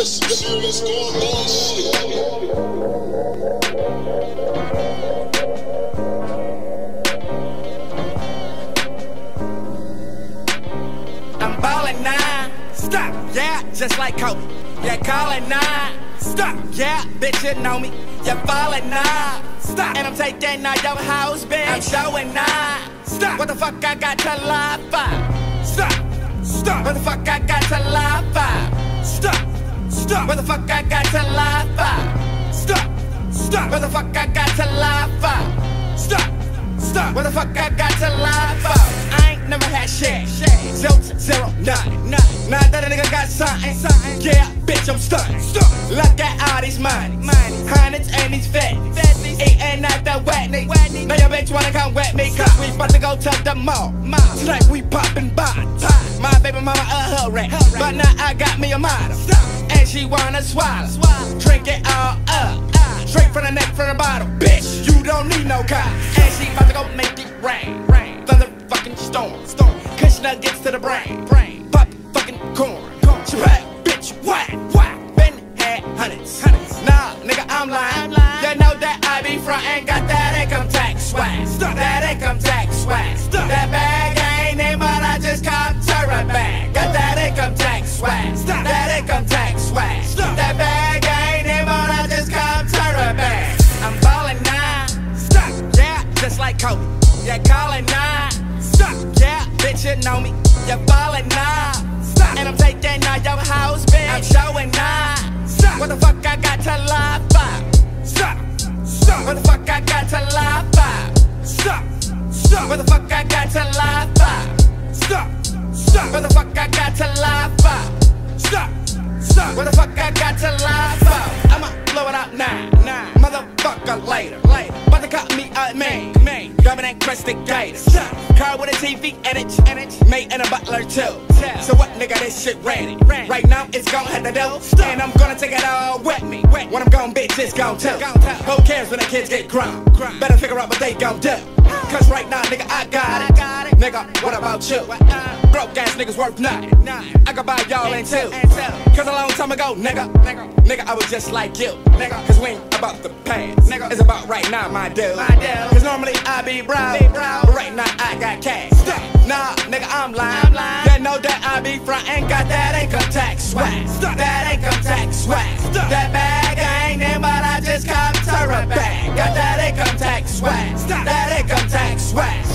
This is serious going on shit. I'm ballin' now, stop, yeah, just like Kobe. Yeah, callin' now, stop, yeah, bitch, you know me. You're fallin' now, stop, and I'm taking all your house, bitch. I'm showing now, stop, what the fuck I got to lie for? Stop, stop, what the fuck I got to lie for? Stop, stop, what the fuck I got to lie for? Stop, stop, what the fuck I got to lie for? Stop, stop, what the fuck I got to lie for? I ain't never had shit, zero, nothing. Now that a nigga got something, yeah, bitch, I'm stunting. Look at all these money, hundreds and these feds, eating out that wetney. Now your bitch wanna come wet me, cause we about to go to the mall. Tonight we poppin' bottles. My baby mama a hood rat, but now I got me a model, and she wanna swallow, drink it all up, straight from the neck, from the bottle. Bitch, you don't need no car, and she about to go make it rain. Thunder fucking storm, kush nuggets to the brain, pop fucking corn, she back, bitch, what? Been had hundreds. Nah, nigga, I'm lying. You know that I be frontin', got that income tax swag, that income tax swag. That bag ain't in, but I just called her a bag. Got that income tax swag, that income tax swag. That bag ain't in, but I just called her a bag. I'm ballin' now, yeah, just like Kobe. Yeah, callin' now, yeah, bitch, you know me. You're ballin' now, and I'm taking all your house, bitch. I'm showing now, what the fuck I got to lie for? Stop, what the fuck I got to lie for? Stop, what the fuck I got to lie for? Stop, what the fuck I got to lie for? Stop, what the fuck I got to lie for? I'ma blow it up now, motherfucker later. About to call me a man, government crested gators. Car with a TV and it, mate and a butler too. So what, nigga, this shit ready. Right now it's gon' have to do, and I'm gonna take it all with me. When I'm gone, bitch, it's gon' tell. Who cares when the kids get grown? Better figure out what they gon' do, cause right now, nigga, I got it. Nigga, what about you? Broke ass niggas worth nothing. I could buy y'all in two, cause a long time ago, nigga, I was just like you. Cause we ain't about the past, it's about right now, my dude. Cause normally I be broke, but right now I got cash. Nah, nigga, I'm lying. You know that I be frontin', got that income tax swag, that income tax swag. That bag ain't in, but I just called her a bag. Got that income tax swag, that income tax swag.